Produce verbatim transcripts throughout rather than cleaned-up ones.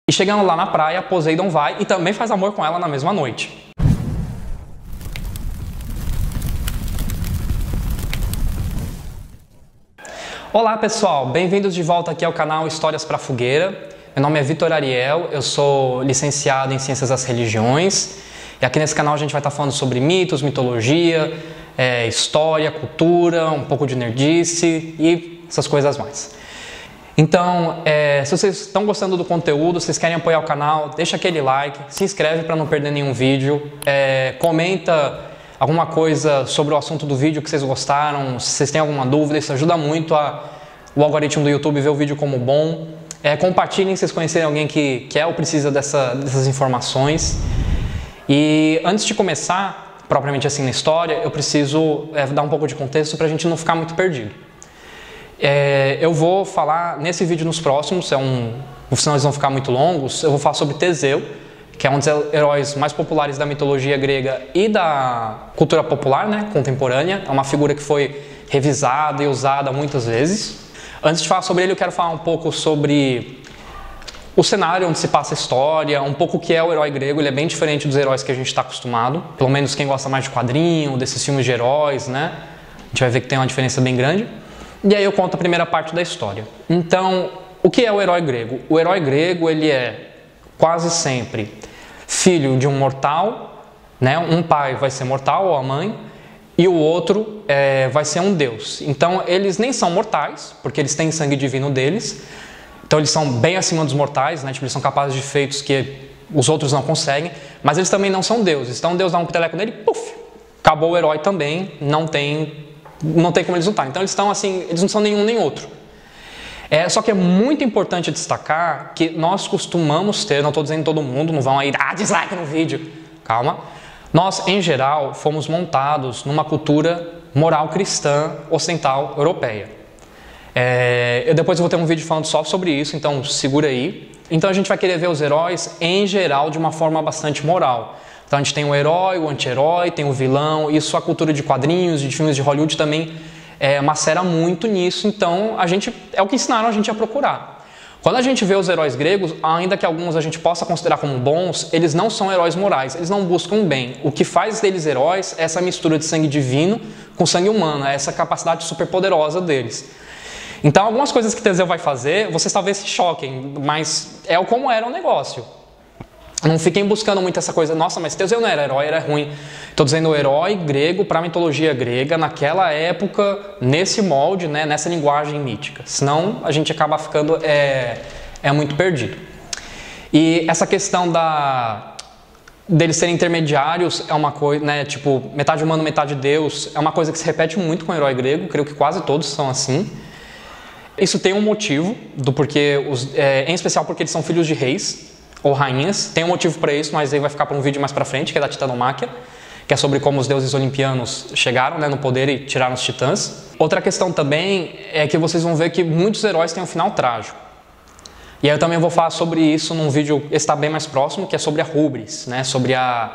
E chegando lá na praia, Poseidon vai e também faz amor com ela na mesma noite. Olá pessoal, bem-vindos de volta aqui ao canal Histórias para Fogueira. Meu nome é Vitor Ariel, eu sou licenciado em Ciências das Religiões e aqui nesse canal a gente vai estar falando sobre mitos, mitologia, é, história, cultura, um pouco de nerdice e essas coisas mais. Então, é, se vocês estão gostando do conteúdo, vocês querem apoiar o canal, deixa aquele like, se inscreve para não perder nenhum vídeo, é, comenta alguma coisa sobre o assunto do vídeo que vocês gostaram, se vocês têm alguma dúvida, isso ajuda muito a, o algoritmo do YouTube ver o vídeo como bom. É, compartilhem se vocês conhecerem alguém que quer ou precisa dessa, dessas informações. E antes de começar, propriamente assim na história, eu preciso é, dar um pouco de contexto para a gente não ficar muito perdido. É, eu vou falar nesse vídeo nos próximos, é um, senão eles vão ficar muito longos, eu vou falar sobre Teseu, que é um dos heróis mais populares da mitologia grega e da cultura popular, né, contemporânea. É uma figura que foi revisada e usada muitas vezes. Antes de falar sobre ele, eu quero falar um pouco sobre o cenário onde se passa a história, um pouco o que é o herói grego. Ele é bem diferente dos heróis que a gente está acostumado, pelo menos quem gosta mais de quadrinho, desses filmes de heróis, né? A gente vai ver que tem uma diferença bem grande. E aí eu conto a primeira parte da história. Então, o que é o herói grego? O herói grego, ele é quase sempre filho de um mortal, né? Um pai vai ser mortal, ou a mãe, e o outro é, vai ser um deus. Então, eles nem são mortais, porque eles têm sangue divino deles. Então, eles são bem acima dos mortais, né? Tipo, eles são capazes de feitos que os outros não conseguem, mas eles também não são deuses. Então, Deus dá um peteleco nele, puf, acabou o herói também, não tem... não tem como eles lutar. Então eles estão assim, eles não são nenhum nem outro. É, só que é muito importante destacar que nós costumamos ter, não estou dizendo todo mundo, não vão aí dar dislike no vídeo, calma. Nós, em geral, fomos montados numa cultura moral cristã ocidental europeia. É, eu depois eu vou ter um vídeo falando só sobre isso, então segura aí. Então a gente vai querer ver os heróis, em geral, de uma forma bastante moral. Então a gente tem o herói, o anti-herói, tem o vilão, isso a cultura de quadrinhos, de filmes de Hollywood também é, macera muito nisso, então a gente, é o que ensinaram a gente a procurar. Quando a gente vê os heróis gregos, ainda que alguns a gente possa considerar como bons, eles não são heróis morais, eles não buscam bem. O que faz deles heróis é essa mistura de sangue divino com sangue humano, é essa capacidade super poderosa deles. Então algumas coisas que Teseu vai fazer, vocês talvez se choquem, mas é como era o negócio. Não fiquem buscando muito essa coisa, nossa, mas Teseu não era herói, era ruim. Estou dizendo o herói grego para a mitologia grega, naquela época, nesse molde, né, nessa linguagem mítica. Senão a gente acaba ficando é, é muito perdido. E essa questão da, deles serem intermediários é uma coisa, né, tipo, metade humano, metade Deus, é uma coisa que se repete muito com o herói grego, creio que quase todos são assim. Isso tem um motivo, do porquê os, é, em especial porque eles são filhos de reis ou rainhas. Tem um motivo para isso, mas aí vai ficar para um vídeo mais para frente, que é da Titanomáquia, que é sobre como os deuses olimpianos chegaram, né, no poder e tiraram os titãs. Outra questão também é que vocês vão ver que muitos heróis têm um final trágico. E aí eu também vou falar sobre isso num vídeo que está bem mais próximo, que é sobre a hubris, né, sobre a,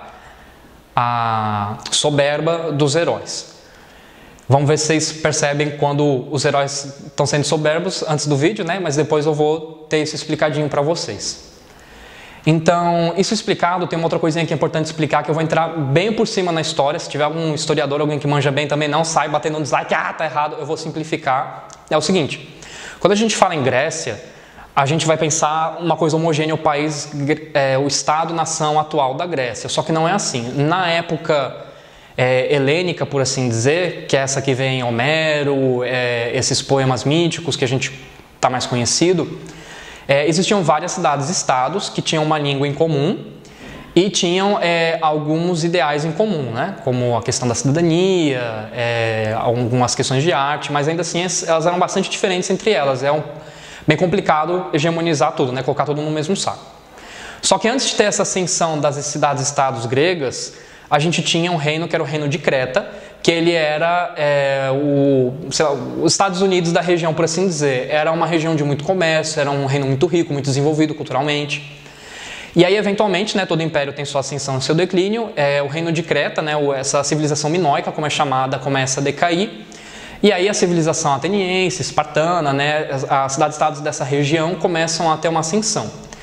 a soberba dos heróis. Vamos ver se vocês percebem quando os heróis estão sendo soberbos antes do vídeo, né, mas depois eu vou ter isso explicadinho para vocês. Então, isso explicado, tem uma outra coisinha que é importante explicar, que eu vou entrar bem por cima na história. Se tiver algum historiador, alguém que manja bem também, não sai batendo um dislike, ah, tá errado, eu vou simplificar. É o seguinte, quando a gente fala em Grécia, a gente vai pensar uma coisa homogênea, o país, é, o estado-nação atual da Grécia, só que não é assim. Na época é, helênica, por assim dizer, que é essa que vem em Homero, é, esses poemas míticos que a gente está mais conhecido, É, existiam várias cidades-estados que tinham uma língua em comum e tinham é, alguns ideais em comum, né? Como a questão da cidadania, é, algumas questões de arte, mas ainda assim elas eram bastante diferentes entre elas. É um, bem complicado hegemonizar tudo, né? Colocar tudo no mesmo saco. Só que antes de ter essa ascensão das cidades-estados gregas, a gente tinha um reino que era o reino de Creta, que ele era é, o, sei lá, os Estados Unidos da região, por assim dizer. Era uma região de muito comércio, era um reino muito rico, muito desenvolvido culturalmente. E aí, eventualmente, né, todo império tem sua ascensão e seu declínio. É, o reino de Creta, né, essa civilização minoica, como é chamada, começa a decair. E aí a civilização ateniense, espartana, né, as cidades-estados dessa região começam a ter uma ascensão.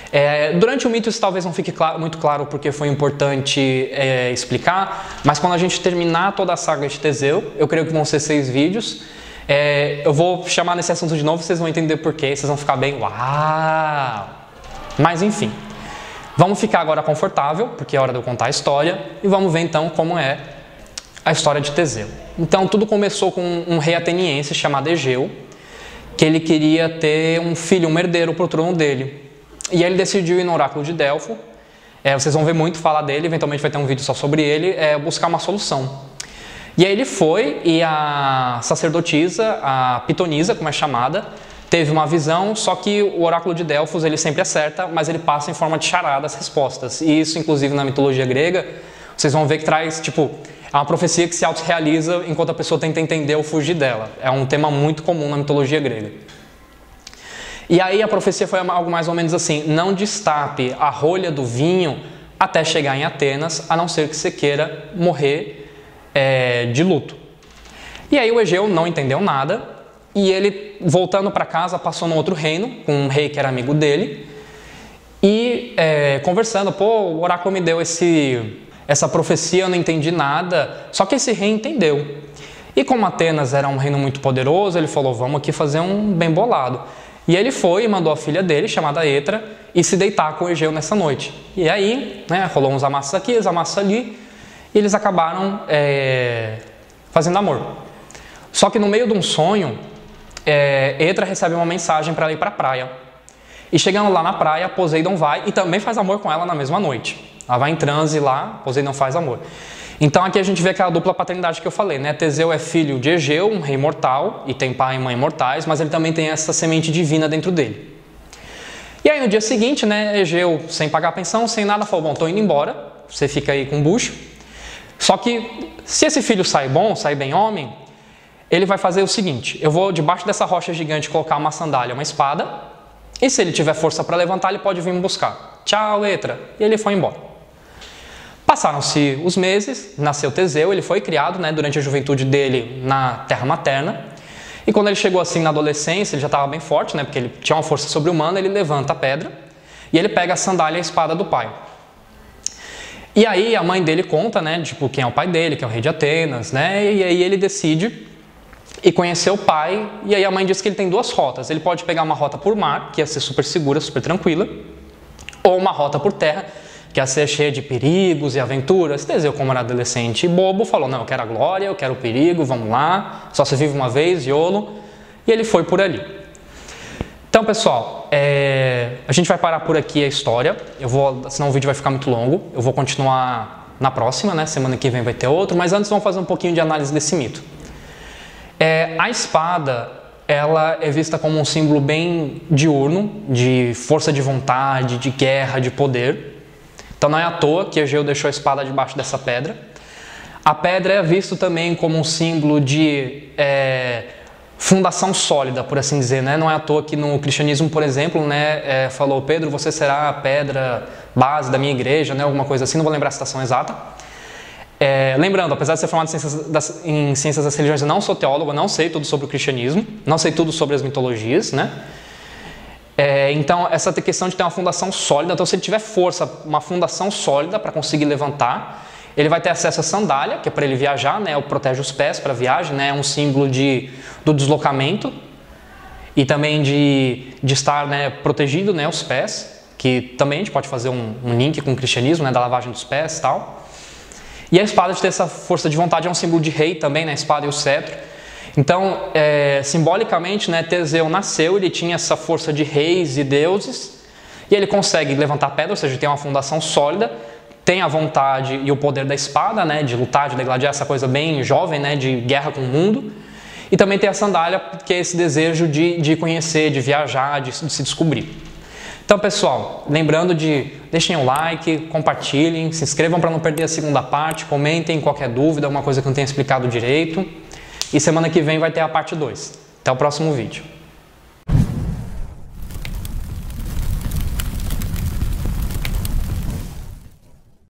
É, durante o mito isso talvez não fique claro, muito claro porque foi importante é, explicar, mas quando a gente terminar toda a saga de Teseu, eu creio que vão ser seis vídeos, é, eu vou chamar nesse assunto de novo, vocês vão entender porquê, vocês vão ficar bem uau! Mas enfim, vamos ficar agora confortável, porque é hora de eu contar a história, e vamos ver então como é a história de Teseu. Então tudo começou com um rei ateniense chamado Egeu, que ele queria ter um filho, um herdeiro para o trono dele. E ele decidiu ir no oráculo de Delfo, é, vocês vão ver muito falar dele, eventualmente vai ter um vídeo só sobre ele, é, buscar uma solução. E aí ele foi e a sacerdotisa, a pitonisa, como é chamada, teve uma visão, só que o oráculo de Delfos ele sempre acerta, mas ele passa em forma de charada as respostas. E isso, inclusive, na mitologia grega, vocês vão ver que traz, tipo, é uma profecia que se autorrealiza enquanto a pessoa tenta entender ou fugir dela. É um tema muito comum na mitologia grega. E aí a profecia foi algo mais ou menos assim: não destape a rolha do vinho até chegar em Atenas, a não ser que você queira morrer é, de luto. E aí o Egeu não entendeu nada, e ele, voltando para casa, passou no outro reino, com um rei que era amigo dele, e é, conversando, pô, o oráculo me deu esse, essa profecia, eu não entendi nada, só que esse rei entendeu. E como Atenas era um reino muito poderoso, ele falou, vamos aqui fazer um bem bolado. E ele foi e mandou a filha dele, chamada Etra, e se deitar com o Egeu nessa noite. E aí, né, rolou uns amassos aqui, uns amassos ali, e eles acabaram é, fazendo amor. Só que no meio de um sonho, é, Etra recebe uma mensagem para ela ir para a praia. E chegando lá na praia, Poseidon vai e também faz amor com ela na mesma noite. Ela vai em transe lá, Poseidon faz amor. Então aqui a gente vê aquela dupla paternidade que eu falei, né? Teseu é filho de Egeu, um rei mortal, e tem pai e mãe mortais, mas ele também tem essa semente divina dentro dele. E aí no dia seguinte, né, Egeu, sem pagar pensão, sem nada, falou, bom, tô indo embora, você fica aí com o bucho. Só que se esse filho sai bom, sai bem homem, ele vai fazer o seguinte, eu vou debaixo dessa rocha gigante colocar uma sandália, uma espada, e se ele tiver força para levantar, ele pode vir me buscar. Tchau, Etra. E ele foi embora. Passaram-se os meses, nasceu Teseu, ele foi criado, né, durante a juventude dele na terra materna. E quando ele chegou assim na adolescência, ele já estava bem forte, né, porque ele tinha uma força sobre-humana, ele levanta a pedra e ele pega a sandália e a espada do pai. E aí a mãe dele conta, né, tipo, quem é o pai dele, que é o rei de Atenas, né, e aí ele decide ir conhecer o pai, e aí a mãe diz que ele tem duas rotas. Ele pode pegar uma rota por mar, que ia ser super segura, super tranquila, ou uma rota por terra, que ia ser cheia de perigos e aventuras. Teseu, como era adolescente e bobo, falou, não, eu quero a glória, eu quero o perigo, vamos lá, só se vive uma vez, iolo, e ele foi por ali. Então, pessoal, é... a gente vai parar por aqui a história, eu vou, senão o vídeo vai ficar muito longo, eu vou continuar na próxima, né, semana que vem vai ter outro, mas antes vamos fazer um pouquinho de análise desse mito. É, a espada, ela é vista como um símbolo bem diurno, de força de vontade, de guerra, de poder. Então não é à toa que Egeu deixou a espada debaixo dessa pedra. A pedra é vista também como um símbolo de é, fundação sólida, por assim dizer, né? Não é à toa que no cristianismo, por exemplo, né, é, falou, Pedro, você será a pedra base da minha igreja, né? Alguma coisa assim, não vou lembrar a citação exata. É, lembrando, apesar de ser formado em ciências, das, em ciências das religiões, eu não sou teólogo, eu não sei tudo sobre o cristianismo, não sei tudo sobre as mitologias, né? É, então, essa questão de ter uma fundação sólida, então se ele tiver força, uma fundação sólida para conseguir levantar, ele vai ter acesso à sandália, que é para ele viajar, né? O protege os pés para a viagem, né? É um símbolo de, do deslocamento e também de, de estar, né, protegido, né, os pés, que também a gente pode fazer um, um link com o cristianismo, né, da lavagem dos pés e tal. E a espada de ter essa força de vontade é um símbolo de rei também, né? A espada e o cetro. Então, é, simbolicamente, né, Teseu nasceu, ele tinha essa força de reis e deuses, e ele consegue levantar pedra, ou seja, tem uma fundação sólida, tem a vontade e o poder da espada, né, de lutar, de degladiar, essa coisa bem jovem, né, de guerra com o mundo, e também tem a sandália, que é esse desejo de, de conhecer, de viajar, de, de se descobrir. Então, pessoal, lembrando de deixem o like, compartilhem, se inscrevam para não perder a segunda parte, comentem qualquer dúvida, alguma coisa que eu não tenha explicado direito. E semana que vem vai ter a parte dois. Até o próximo vídeo.